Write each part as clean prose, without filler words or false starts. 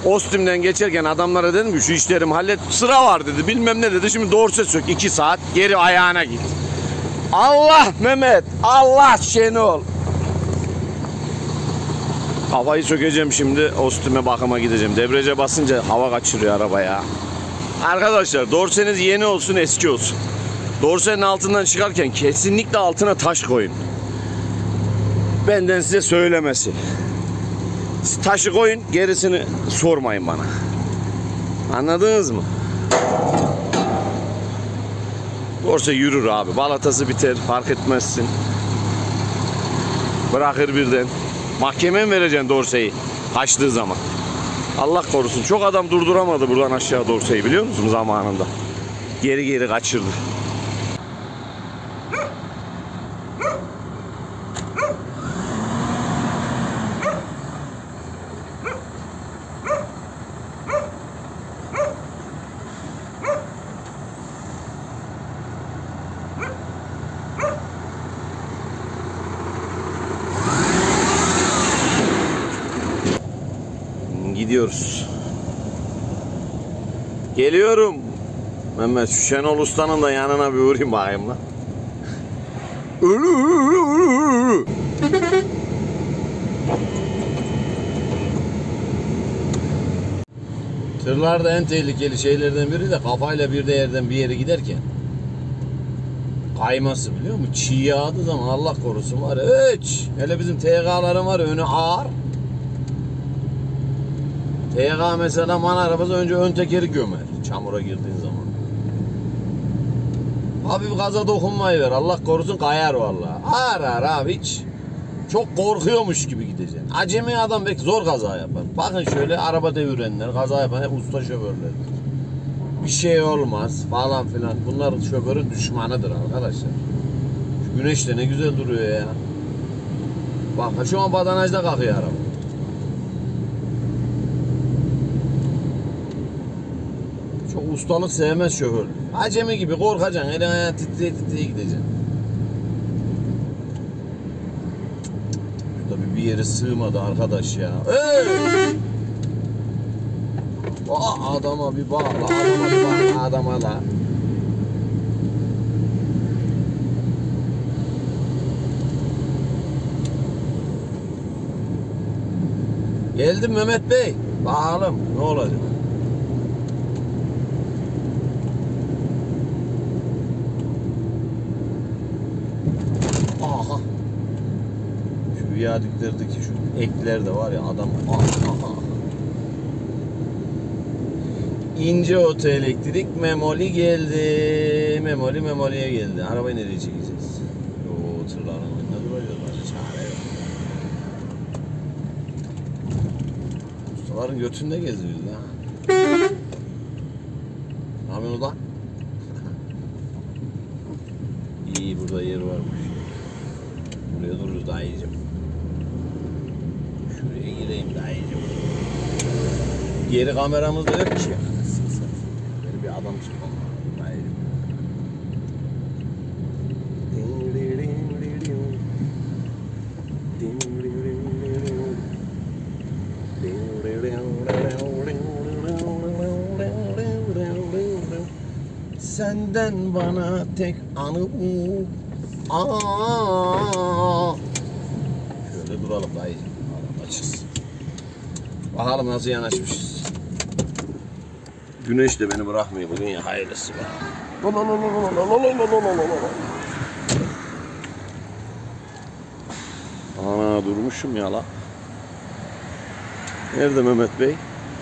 Ostim'den geçerken adamlara dedim ki şu işlerimi hallet, sıra var dedi, bilmem ne dedi. Şimdi dorse sök 2 saat, geri ayağına git. Allah Mehmet, Allah Şenol. Havayı sökeceğim şimdi, Ostim'e bakıma gideceğim. Debriyaja basınca hava kaçırıyor araba ya. Arkadaşlar dorseniz yeni olsun eski olsun, dorsenin altından çıkarken kesinlikle altına taş koyun. Benden size söylemesi. Siz taşı koyun, gerisini sormayın bana. Anladınız mı? Dorse yürür abi. Balatası biter, fark etmezsin. Bırakır birden. Mahkemeye mi vereceksin dorseyi kaçtığı zaman? Allah korusun. Çok adam durduramadı buradan aşağı dorseyi, biliyor musun zamanında? Geri geri kaçırdı. Gidiyoruz. Geliyorum. Mehmet, şu Şenol Usta'nın da yanına bir uğrayayım bakayım lan. Tırlarda en tehlikeli şeylerden biri de kafayla bir de yerden bir yere giderken kayması, biliyor musun? Çiğ yağdığı zaman Allah korusun var ya, hiç. Hele bizim TG'ların var ya, önü ağır. TG mesela man arabası önce ön tekeri gömer çamura girdiğin zaman. Hafif gaza dokunmayı ver, Allah korusun kayar vallahi. Ağır abi, hiç. Çok korkuyormuş gibi gideceksin. Acemi adam belki zor kaza yapar. Bakın şöyle araba devirenler, kaza yapan hep usta şoförler. Bir şey olmaz falan filan. Bunlar şoförün düşmanıdır arkadaşlar. Şu güneş de ne güzel duruyor ya. Bak şu an badanajda kalkıyor araba. Çok ustalık sevmez şoför. Acemi gibi korkacaksın. Elin ayağın titreye titreye gideceksin. Tabii bir yere sığmadı arkadaş ya. Adama bir bağla, adama bir bağla, adama da. Geldim Mehmet Bey. Bakalım ne olacak. Aha. Şu viyadüklerdeki şu ekler de var ya adam. Aha. İnce oto elektrik memoli geldi. Memoliye geldi. Arabayı nereye çekeceğiz? O tırların önünde duracağız. Çare yok. Ustaların götünde geziyoruz ha. Ne yapıyorsun lan? İyi, burada yer varmış. Buraya dururuz daha iyicim. Şuraya gireyim daha iyicim. Geri kameramız da yok ki. Böyle bir adam çıkmam daha iyicim. Senden bana tek anı bu. Şöyle duralım daha iyi. Açız. Bakalım nasıl yanaşmışız. Güneş de beni bırakmıyor bugün ya, hayırlısı be. Ana durmuşum ya la. Nerede Mehmet Bey?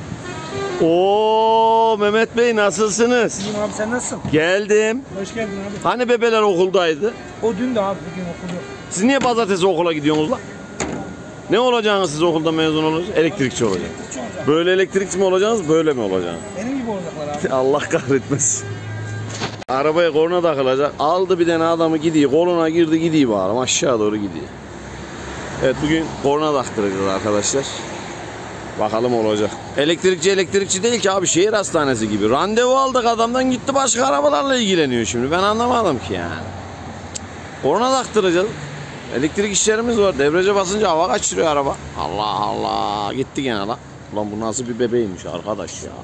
Oo Mehmet Bey, nasılsınız? İyiyim abi, sen nasılsın? Geldim. Hoş geldin abi. Hani bebeler okuldaydı? O dün de abi, bugün okul yok. Siz niye pazartesi okula gidiyorsunuz lan? Ne olacaksınız siz okulda mezun olunca? Elektrikçi olacaksınız. Böyle elektrikçi mi olacaksınız, böyle mi olacaksınız? Benim gibi olacaklar abi. Allah kahretmesin. Arabaya korna takılacak. Aldı bir tane adamı, gidiyor. Koluna girdi, gidiyor bağlam. Aşağı doğru gidiyor. Evet, bugün korna taktıracağız arkadaşlar. Bakalım olacak. Elektrikçi değil ki abi, şehir hastanesi gibi. Randevu aldık adamdan, gitti başka arabalarla ilgileniyor şimdi. Ben anlamadım ki yani. Korna taktıracağız. Elektrik işlerimiz var. Debriyaja basınca hava kaçırıyor araba. Allah Allah. Gitti gene la. Ulan bu nasıl bir bebeğiymiş arkadaş ya.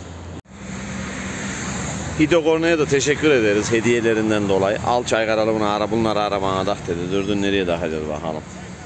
Hidrokorna'ya da teşekkür ederiz hediyelerinden dolayı. Al Çaykaralı bunları arabana tak dedi. Durdun nereye takacağız bakalım.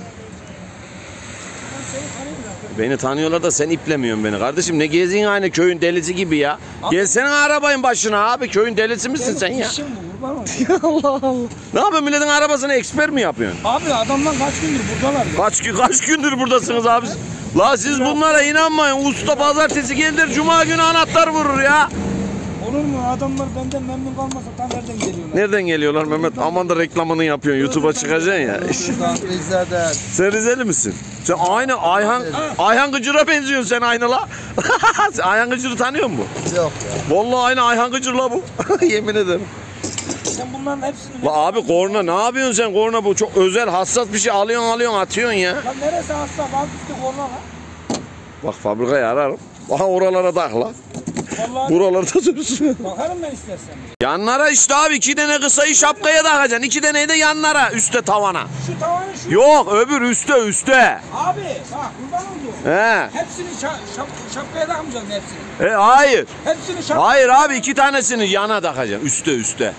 Beni tanıyorlar da sen iplemiyorsun beni. Kardeşim ne gezin aynı köyün delisi gibi ya. Abi, gelsene arabayın başına abi. Köyün delisi misin sen ya? Allah Allah. Ne yapıyorsun, milletin arabasını eksper mi yapıyorsun? Abi adamlar kaç gündür buradalar ya. Kaç gündür buradasınız abi? La siz bunlara inanmayın. Usta pazartesi gelir, cuma günü anahtar vurur ya. Olur mu? Adamlar benden memnun kalmasa tam nereden geliyorlar? Nereden geliyorlar Mehmet? Aman da reklamını yapıyorsun. YouTube'a çıkacaksın ya. Rize'den. Sen Rizeli misin? Sen aynı Ayhan Gıcır'a benziyorsun sen aynı la. Ayhan Gıcır'ı tanıyor musun? Yok ya. Vallahi aynı Ayhan Gıcır'la bu. Yemin ederim. Sen bunların hepsini... La abi korna ne yapıyorsun sen? Korna bu çok özel hassas bir şey, alıyorsun atıyorsun ya. Lan neresi hasta? Bak işte korna lan. Bak fabrikayı ararım. Aha oralara takla. Vallahi buralarda dursun. bakarım ben istersen. Yanlara işte abi 2 tane kısayı şapkaya takacaksın. 2 taneyi de yanlara, üstte tavana. Şu tavanı şu. Yok öbür üstte. Abi bak kurban oldu. He. Hepsini şapkaya takmayacaksın hepsini. Hayır. Hepsini şapkaya. Hayır abi 2 tanesini yana takacaksın. Üstte.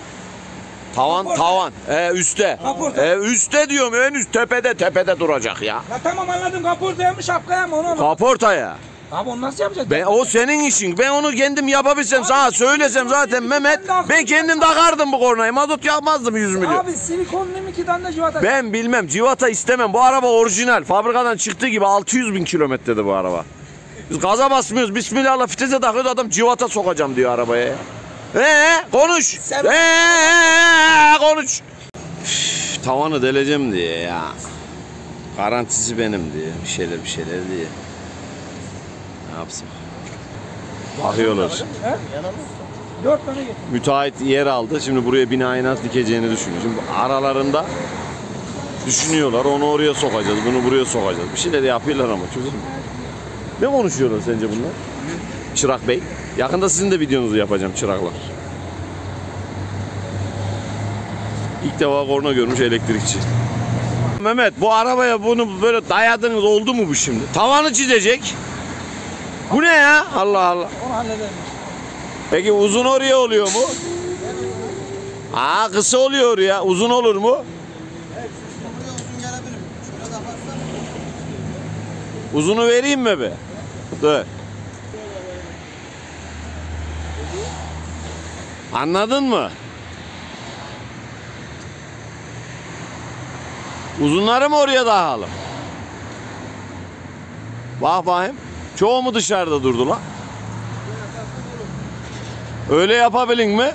Tavan. Üstte. Kaporta. Üstte diyorum, en üst tepede duracak ya. Ya tamam anladım, kaportaya mı şapkaya mı onu? Kaportaya. Abi onu nasıl yapacağız? O senin işin. Ben onu kendim yapabilsem, sana söylesem zaten Mehmet, ben kendim takardım bu kornayı. Mazot yapmazdım 100 milyon. Abi silikonlu mu 2 tane de civata? Ben bilmem, civata istemem. Bu araba orijinal. Fabrikadan çıktığı gibi 600 bin kilometrede bu araba. Biz gaza basmıyoruz. Bismillahla fitese takıyoruz, adam civata sokacağım diyor arabaya ya. Konuş. Konuş. Üf, tavanı deleceğim diye ya. Garantisi benim diye. Bir şeyler diye. Ne yapsın? Bakıyorlar. 4 tane getir. Müteahhit yer aldı. Şimdi buraya binayı nasıl dikeceğini düşünüyor. Şimdi aralarında düşünüyorlar. Onu oraya sokacağız, bunu buraya sokacağız. Bir şeyler yapıyorlar ama çözüm. Ne konuşuyorlar sence bunlar? Çırak Bey. Yakında sizin de videonuzu yapacağım çıraklar. İlk defa korna görmüş elektrikçi. Mehmet bu arabaya bunu böyle dayadınız oldu mu bu şimdi? Tavanı çizecek. Bu ne ya? Allah Allah. Onu halledelim. Peki uzun oraya oluyor mu? Kısa oluyor ya. Uzun olur mu? Evet, buraya uzun gelebilir. Şöyle de baksana. Uzunu vereyim mi be? Dur. Anladın mı? Uzunları mı oraya takalım? Bak bakayım. Çoğu mu dışarıda durdu lan? Öyle yapabilin mi?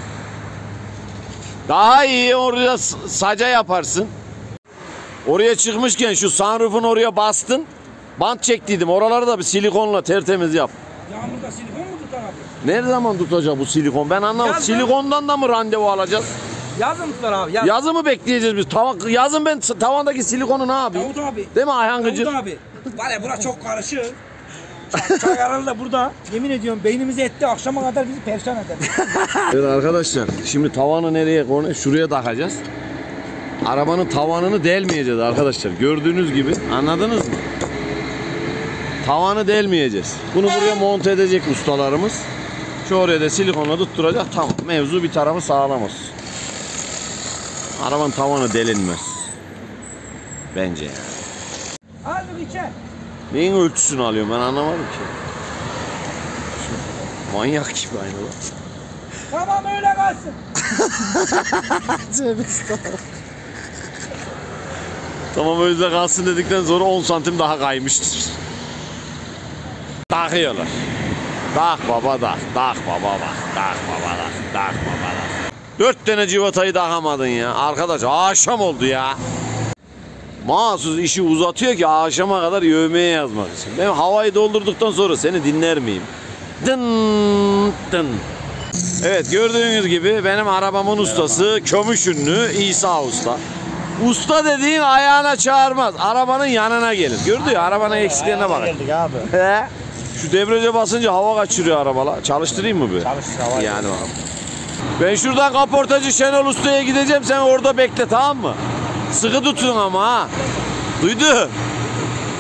Daha iyi oraya saca yaparsın. Oraya çıkmışken şu sunroof'un oraya bastın. Bant çektiydim. Oraları da bir silikonla tertemiz yap. Yağmurda silikon mu tutar abi? Ne zaman tutacak bu silikon? Ben anlamadım. Yazın. Silikondan da mı randevu alacağız? Yazın tutar abi. Yazın. Yazı mı bekleyeceğiz biz? Yazın ben tavandaki silikonu ne yapayım? Davut abi. Değil mi Ayhan Gıcır? Davut abi. Var ya bura çok karışık. Çaykaralı da burada. Yemin ediyorum beynimizi etti. Akşama kadar bizi perişan eder. Evet arkadaşlar, şimdi tavanı nereye koyacağız? Şuraya takacağız. Arabanın tavanını delmeyeceğiz arkadaşlar. Gördüğünüz gibi, anladınız mı? Tavanı delmeyeceğiz. Bunu buraya monte edecek ustalarımız. Şu oraya da silikonla tutturacak. Tamam, mevzu bir tarafı sağlam olsun. Arabanın tavanı delinmez. Bence yani. Hadi içer. Neyin ölçüsünü alıyorum ben anlamadım ki. Şu manyak gibi aynı lan. Tamam öyle kalsın. Tamam öyle kalsın dedikten sonra 10 santim daha kaymıştır. Takıyorlar. Tak baba tak, tak baba bak, tak baba tak, tak baba tak. 4 tane civatayı takamadın ya. Arkadaş akşam oldu ya. Mahsus işi uzatıyor ki akşama kadar yövmeye yazmak için. Ben havayı doldurduktan sonra seni dinler miyim? Dın dın. Evet gördüğünüz gibi benim arabamın ustası kömüş ünlü İsa Usta. Usta dediğin ayağına çağırmaz. Arabanın yanına gelir. Gördün ya arabanın eksiklerine bak. Şu debriyaja basınca hava kaçırıyor arabalar. Çalıştırayım mı böyle? Çalıştır hava. Yani bakalım. Ben şuradan kaportacı Şenol Usta'ya gideceğim. Sen orada bekle tamam mı? Sıkı tutun ama ha. Duydu.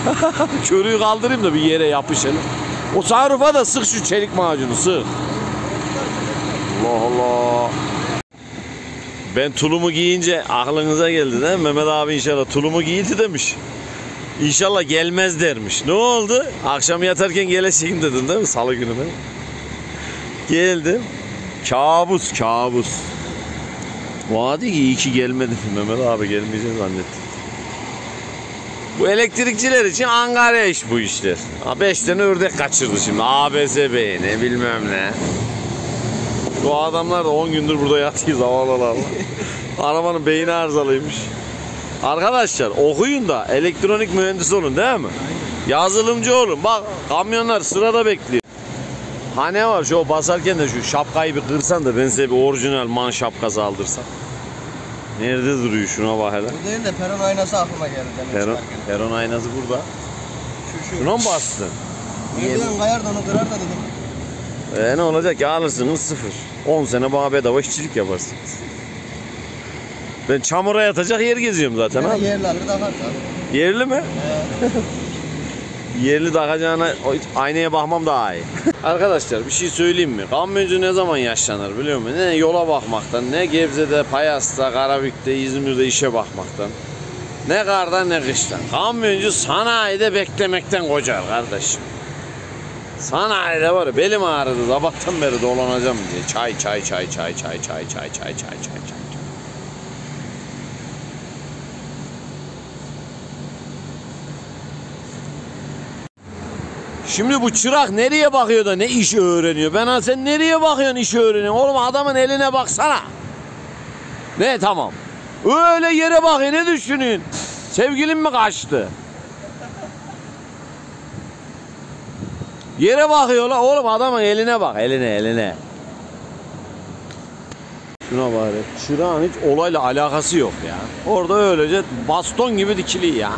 Körüğü kaldırayım da bir yere yapışalım. O sunroofa da sık şu çelik macunu sık. Allah Allah. Ben tulumu giyince aklınıza geldi değil mi? Mehmet abi inşallah tulumu giydi demiş. İnşallah gelmez dermiş. Ne oldu? Akşam yatarken geleceğim dedin değil mi? Salı günü ben. Geldim. Kabus kabus. Vadi ki iyi ki gelmedin. Mehmet abi gelmeyeceğini zannettim. Bu elektrikçiler için Ankara iş bu işler. 5 tane ördek kaçırdı şimdi. ABS ne bilmem ne. Bu adamlar da 10 gündür burada yatıyor zavallılar. Arabanın beyni arızalıymış. Arkadaşlar okuyun da elektronik mühendisi olun değil mi? Yazılımcı olun. Bak kamyonlar sırada bekliyor. Ha ne var şu basarken de şu şapkayı bir kırsan da ben size bir orijinal man şapkası aldırsam. Nerede duruyor şuna bak hele. Bu değil de peron aynası aklıma geldi. Peron aynası burada. Şuna mı bastın? Nereden kayar da onu kırar da dedim. Ne olacak ya alırsınız 0. 10 sene bana bedava işçilik yaparsınız. Ben çamura yatacak yer geziyorum zaten ha. Yerli alır da var. Yerli mi? Yerli takacağına aynaya bakmam daha iyi. Arkadaşlar bir şey söyleyeyim mi? Kamyoncu ne zaman yaşlanır biliyor musun? Ne yola bakmaktan, ne Gebze'de, Payas'ta, Karabük'te, İzmir'de işe bakmaktan. Ne kardan ne kıştan. Kamyoncu sanayide beklemekten kocar kardeşim. Sanayide var ya belim ağrıdı sabahtan beri dolanacağım diye. Çay. Şimdi bu çırak nereye bakıyor da ne iş öğreniyor? Ben sen nereye bakıyorsun iş öğreniyorsun? Oğlum adamın eline baksana. Ne tamam. Öyle yere bakıyor ne düşünüyorsun? Sevgilin mi kaçtı? Yere bakıyor la oğlum adamın eline bak eline. Şuna bari çırağın hiç olayla alakası yok ya. Orada öylece baston gibi dikili ya.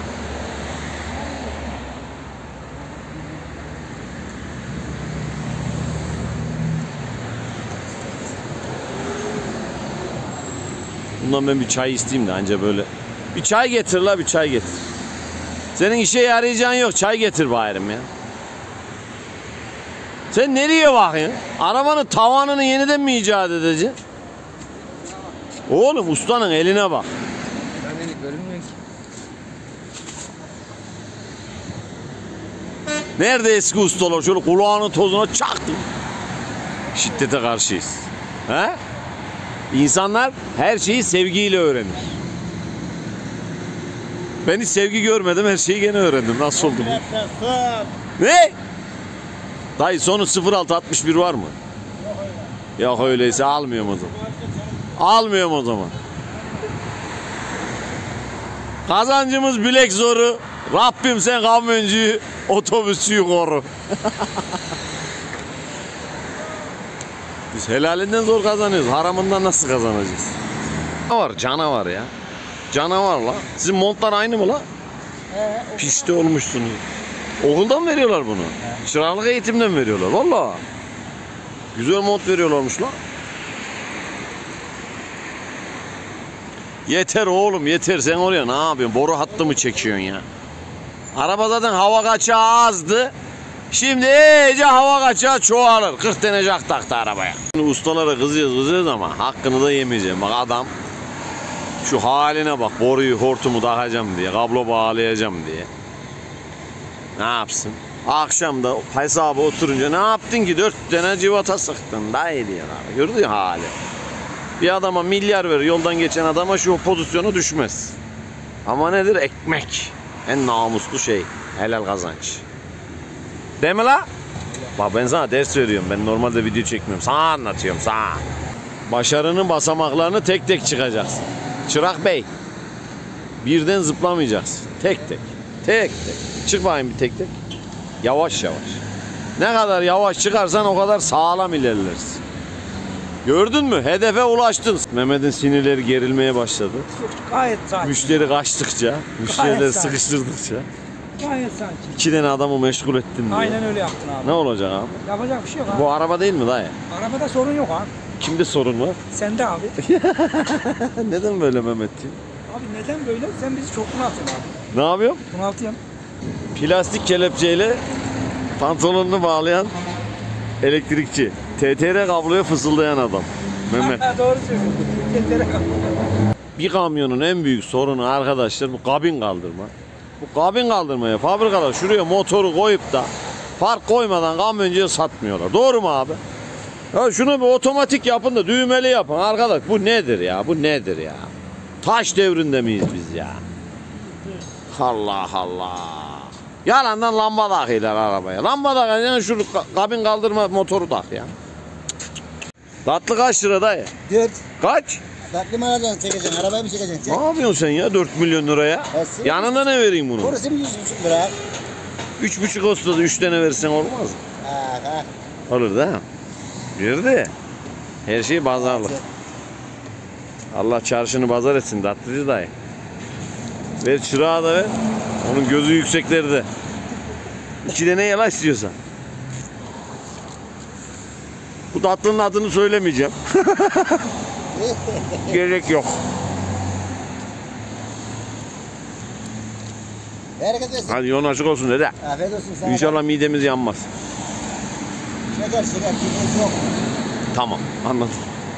Bundan ben bir çay isteyeyim de anca böyle. Bir çay getir la bir çay getir. Senin işe yarayacağın yok çay getir bayram ya. Sen nereye bakıyorsun? Arabanın tavanını yeniden mi icat edeceksin? Oğlum ustanın eline bak. Görünmüyor ki. Nerede eski ustalar? Şöyle kulağının tozuna çaktım. Şiddete karşıyız. He? İnsanlar her şeyi sevgiyle öğrenir. Ben hiç sevgi görmedim, her şeyi gene öğrendim. Nasıl oldu bu? Ne? Dayı sonu 0661 var mı? Yok öyleyse almıyorum o zaman. Almıyorum o zaman. Kazancımız bilek zoru. Rabbim sen kamyoncuyu, otobüsçüyü koru. Biz helalinden zor kazanıyoruz. Haramından nasıl kazanacağız? Canavar ya. Canavar la. Sizin montlar aynı mı la? Pişti olmuşsunuz. Okuldan mı veriyorlar bunu? Çıraklık eğitimden mi veriyorlar? Valla. Güzel mont veriyorlarmış la. Yeter oğlum yeter. Sen oraya ne yapıyorsun? Boru hattı mı çekiyorsun ya? Araba zaten hava kaçağı azdı. Şimdi iyice hava kaçağı çoğalır. 40 tane jak taktı arabaya. Şimdi ustalara kızıyoruz ama hakkını da yemeyeceğim. Bak adam şu haline bak. Boruyu hortumu takacağım diye. Kablo bağlayacağım diye. Ne yapsın? Akşam da hesabı oturunca ne yaptın ki? 4 tane civata sıktın. Daha iyi diyor abi. Gördün ya hali. Bir adama milyar verir. Yoldan geçen adama şu pozisyona düşmez. Ama nedir? Ekmek. En namuslu şey. Helal kazanç. Değil mi la? Bak ben sana ders veriyorum. Ben normalde video çekmiyorum. Sana anlatıyorum sana. Başarının basamaklarını tek tek çıkacaksın. Çırak Bey. Birden zıplamayacaksın. Tek tek. Tek tek. Çık bakayım bir tek tek. Yavaş yavaş. Ne kadar yavaş çıkarsan o kadar sağlam ilerlersin. Gördün mü? Hedefe ulaştın. Mehmet'in sinirleri gerilmeye başladı. Gayet sakin. Müşteri kaçtıkça, müşterileri sıkıştırdıkça. Gayet sakin. 2 tane adamı meşgul ettin diye. Aynen öyle yaptın abi. Ne olacak abi? Yapacak bir şey yok abi. Bu araba değil mi dayı? Arabada sorun yok abi. Kimde sorun var? Sende abi. Neden böyle Mehmetciğim? Abi neden böyle? Sen bizi çok bunaltıyorsun abi. Ne yapıyorum? Bunaltıyorsun. Plastik kelepçeyle pantolonunu bağlayan elektrikçi. TTR kabloya fısıldayan adam. Mehmet. Doğru söylüyorsun. Yetere kal. Bir kamyonun en büyük sorunu arkadaşlar bu kabin kaldırma. Bu kabin kaldırmaya fabrikalar şuraya motoru koyup da fark koymadan kamyoncuya satmıyorlar. Doğru mu abi? Ya şunu bir otomatik yapın da düğmeli yapın arkadaş. Bu nedir ya? Bu nedir ya? Taş devrinde miyiz biz ya? Allah Allah. Yalandan lamba takıyorlar arabaya. Lamba takacaksın şu kabin kaldırma motoru tak ya. Tatlı kaç lira dayı? 4. Kaç? Tatlı mı alacaksın çekeceksin? Arabayı mı çekeceksin? Ne yapıyorsun sen ya 4 milyon liraya? Olsun. Yanında ne vereyim bunu? Burası 100,5 lira. 3,5 Ağustos'ta 3 tane versen olmaz mı? Aha. Olur da. Girdi. Her şey pazarlık. Allah çarşını pazar etsin tatlıcı dayı. Ver çırağı da ver. Onun gözü yükseklerde. 2 tane yala istiyorsan. Bu tatlının adını söylemeyeceğim. Gerek yok. Bereket versin. Hadi yolun açık olsun dede. Afiyet olsun sana. İnşallah midemiz yanmaz. Şeker kimimiz yok. Tamam anladım.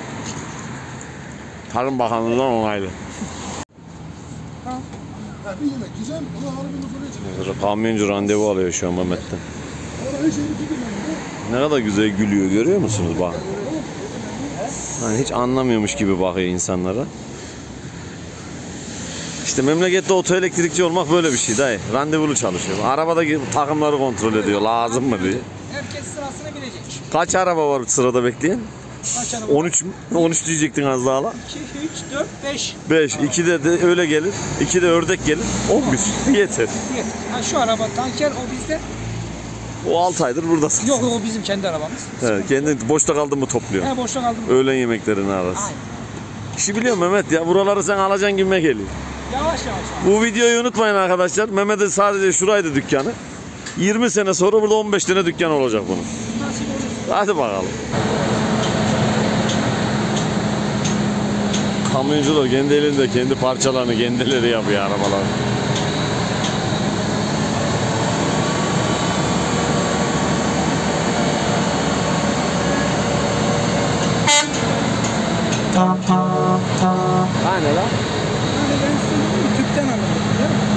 Tarım Bakanlığı'ndan onaylı. Bir yemek güzel. Ona harbi huzur için. Kamyoncu randevu alıyor şu an Mehmet'ten. Ne kadar güzel gülüyor görüyor musunuz bak. Hani hiç anlamıyormuş gibi bakıyor insanlara. İşte memlekette otoelektrikçi olmak böyle bir şey dayı. Randevulu çalışıyor. Arabadaki takımları kontrol ediyor. Lazım mı diye. Herkes sırasını bilecek. Kaç araba var sırada bekleyen? Kaç araba? 13 mü? 13 diyecektin az daha la. 2, 3, 4, 5. 5. 2'de de öyle gelir. 2'de ördek gelir. 11. Yeter. Ha, şu araba tanker o bizde. O 6 aydır buradasın. Yok o bizim kendi arabamız. Evet, kendin boşta kaldın mı topluyor. He boşta kaldım. Öğlen yemeklerini arası. İşi biliyor Mehmet ya. Buraları sen alacaksın gibime geliyor. Yavaş yavaş. Bu videoyu unutmayın arkadaşlar. Mehmet'in sadece şuraydı dükkanı. 20 sene sonra burada 15 tane dükkan olacak bunun. Nasip olursa. Hadi bakalım. Kamyoncular kendi elinde kendi parçalarını kendileri yapıyor arabalar. Hani lan? Hani ben size tüpten alırım. Değil mi?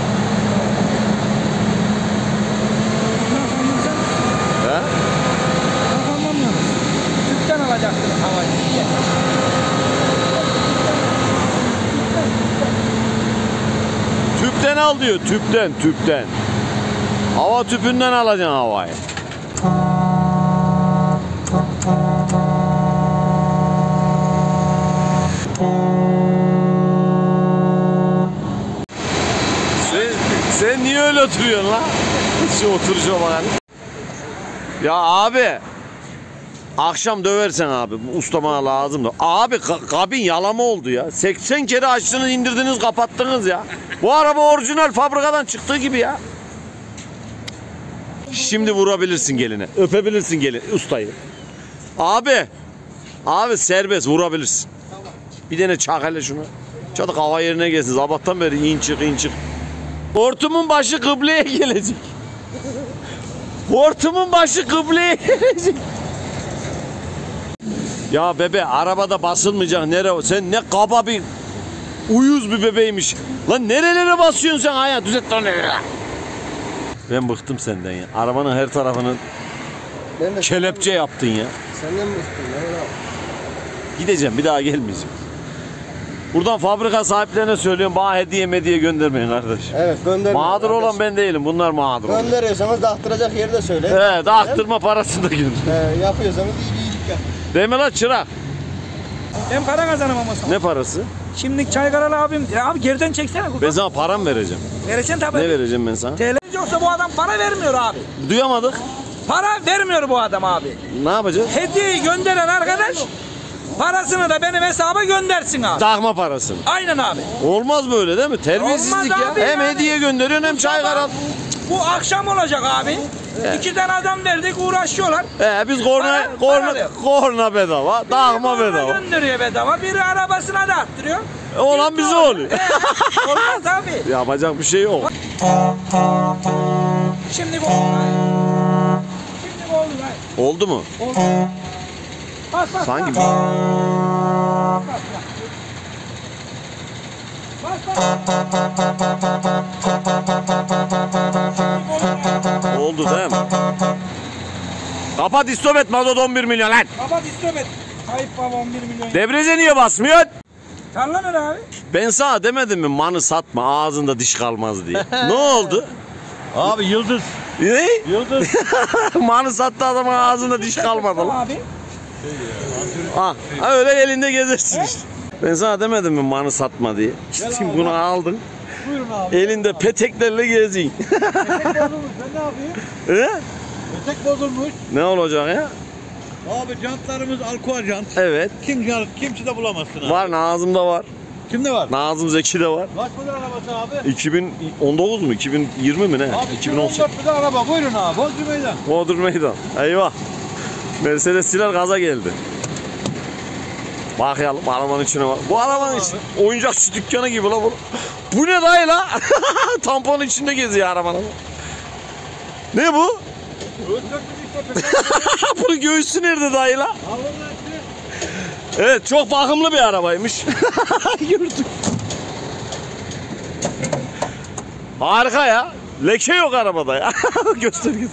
He? Kafamdan mı? Tüpten alacaktım havayı. Tüpten al diyor. Tüpten. Hava tüpünden alacaksın havayı. Sen niye öyle oturuyorsun lan? Şu oturuşa bak. Ya abi. Akşam döversen abi. Ustama lazım da. Abi kabin yalama oldu ya. 80 kere açtınız, indirdiniz, kapattınız ya. Bu araba orijinal fabrikadan çıktığı gibi ya. Şimdi vurabilirsin geline. Öpebilirsin gelin ustayı. Abi serbest vurabilirsin. Bir tane çak hele şunu. Çatık hava yerine gelsin. Sabahtan beri in çık. Hortumun başı kıbleye gelecek. Hortumun başı kıbleye gelecek. Ya bebe arabada basılmayacak nere? Sen ne kaba bir uyuz bir bebeğmiş. Lan nerelere basıyorsun sen ayağı? Düzelt lan nereye? Ben bıktım senden ya. Arabanın her tarafını Ben de kelepçe yaptın ya. senden mi istiyorsun? Gideceğim bir daha gelmeyeceğim. Buradan fabrika sahiplerine söylüyorum bana hediye göndermeyin kardeş. Evet gönder. Mağdur olan ben değilim bunlar mağdur. Gönderiyorsanız dağıttıracak yeri de söyle. He dağıttırma parasını da gönder. Yapıyorsanız iyi iyilik yap. Deme lan çırak. Ben para kazanamam o zaman. Ne parası? Şimdi Çaykaralı abim. Ya abi geriden çeksene. Ben sana param vereceğim. Vereceksin tabii. Ne vereceğim ben sana? TL yoksa bu adam para vermiyor abi. Duyamadık. Para vermiyor bu adam abi. Ne yapacağız? Hediyeyi gönderen arkadaş parasını da benim hesaba göndersin abi. Takma parasını. Aynen abi. Olmaz böyle değil mi? Terbiyesizlik Olmaz ya. abi Hem yani. hediye gönderiyorsun hem çay karal. Bu akşam olacak abi. Evet. 2 tane adam verdik uğraşıyorlar. Biz Para yok. korna bedava, dağma Biri bedava. gönderiyor bedava, biri arabasına da attırıyor. Olan bize oluyor. Olmaz abi. Yapacak bir şey yok. Şimdi oldu lan. Şimdi oldu lan. Oldu mu? Oldu. Bas bas Sanki bas. Bas bas. oldu değil mi? Kapat istop et mazot 11 milyon lan. Kapat istop et. Kayıp baba 11 milyon. Debriyaja niye basmıyor? Tarla ne abi? Ben sana demedim mi manı satma ağzında diş kalmaz diye. Ne oldu? Abi yıldız. Ne? Yıldız. Manı sattı adamın ağzında diş kalmadı lan. Abi. Ha, öyle elinde gezersin işte. Ben sana demedim mi manı satma diye. Gittin bunu aldın. Buyurun abi. Elinde peteklerle gezin. Etek bozulmuş. Ben ne yapayım? He? Etek bozulmuş. Ne olacak ya? Abi jantlarımız Alcoa jant. Evet. Kimse de bulamazsın abi. Var Nazım'da var. Kimde var? Nazım Zeki'de var. Kaç model arabası abi? 2019 mu? 2020 mi ne? Abi 2018. 2014 model araba. Buyurun abi. Bodrum meydan. Bodrum meydan. Eyvah. Mercedesçiler gaza geldi. Bakayalım arabanın içine bak. Bu arabanın içi oyuncakçı dükkanı gibi la bu. Bu ne dayı la? Tamponun içinde geziyor arabanın. Ne bu? Bunun göğüsü nerede dayı la? Evet çok bakımlı bir arabaymış. Gördük. Harika ya. Leke yok arabada ya. Göstergesi.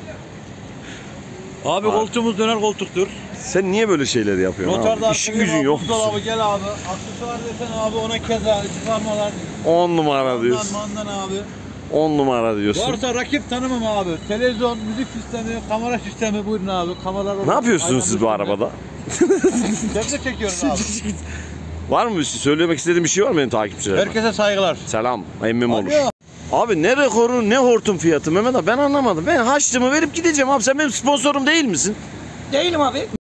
Abi koltuğumuz döner koltuktur. Sen niye böyle şeyler yapıyorsun Noterda abi? İşin gücün yok. Buzdolabı gel abi. Aksesuar desen abi ona keza çıkarmalar. 10 numara diyorsun. Mandan abi. 10 numara diyorsun. Varsa rakip tanımam abi. Televizyon, müzik sistemi, kamera sistemi buyurun abi. Kameralar Ne yapıyorsunuz siz bu arabada? Tekne çekiyoruz abi. Var mı bir şey? Söylemek istediğin bir şey var mı benim takipçilerime? Herkese saygılar. Selam. Emmim olur. Alo. Abi ne rekoru ne hortum fiyatı Mehmet abi ben anlamadım. Ben harçlığımı verip gideceğim abi sen benim sponsorum değil misin? Değilim abi.